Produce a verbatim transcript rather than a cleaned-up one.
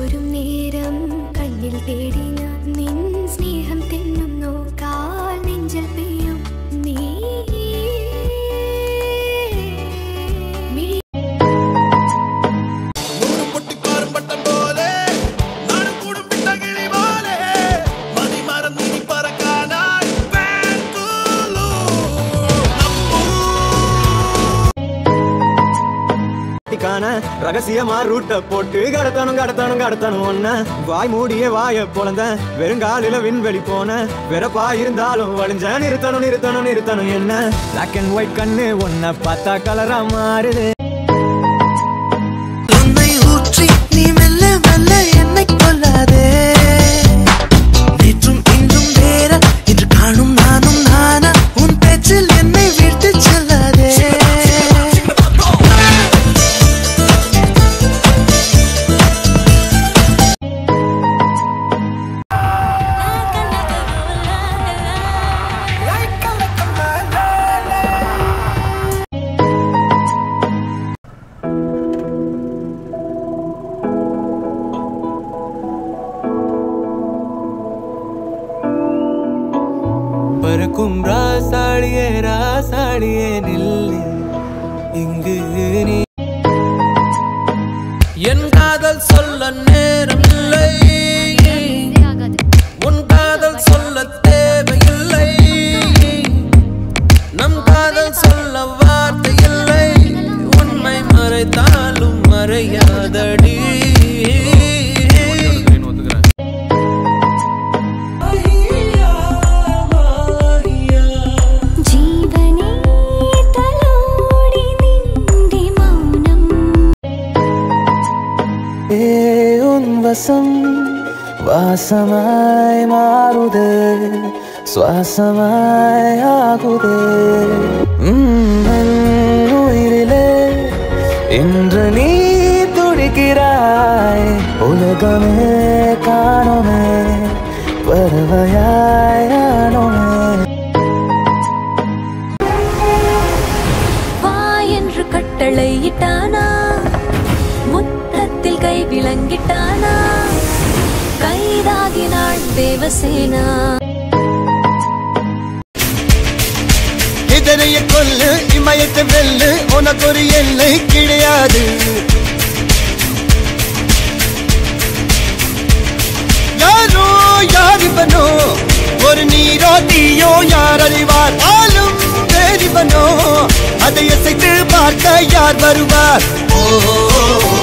തോറും നേരം കണ്ണിൽ തേടി ഞാൻ നിൻ സ്നേഹം തെന്നും നോക്കാൽ നെഞ്ചിൽ പെയ്യും നീ ரகசியமா ரூட்ட போட்டு கடத்தணும் கடத்தணும் கடத்தணும் ஒன்ன வாய் மூடிய வாய பொழந்த வெறுங்காலில விண்வெளி போன வெறப்பா இருந்தாலும் வழிஞ்ச நிறுத்தணும் நிறுத்தணும் நிறுத்தணும் என்ன பிளாக் அண்ட் ஒயிட் கண்ணு ஒன்ன பார்த்தா கலரா மாறுது உன்னை ஊற்றி நீ மெல்ல மெல்ல என்னை கொல்லாதே நேற்றும் இன்றும் வேற இன்று காணும் நானும் நானா உன் பேச்சில் என்னை விட்டு செல்லாதே பறக்கும் ராசாடியே ராசாடியே நில்லு இங்கு நீ என் காதல் சொல்ல நேரம் இல்லை உன் காதல் சொல்ல தேவையில்லை நம் காதல் சொல்ல வார்த்தை இல்லை உண்மை மறைத்தாலும் மறையாதடி வாசமாய் மாறுதே சுவாசமாய் ஆகுதே உயிரிலே இன்று நீ துடிக்கிறாய் உலகமே காணுமே பறவையாயானோமே வா என்று கட்டளையிட்டானா முத்தத்தில் கை விளங்கிட்டானா கைதாகினாள் தேவசேனா இதனைய கொல்லு இமயத்தை வெல்லு உனக்கு ஒரு எல்லை கிடையாது யாரோ யாரிவனோ ஒரு நீரோ தீயோ யார் அறிவார் ஆளும் வேறிவனோ அதை அசைத்து பார்க்க யார் வருவார் ஓ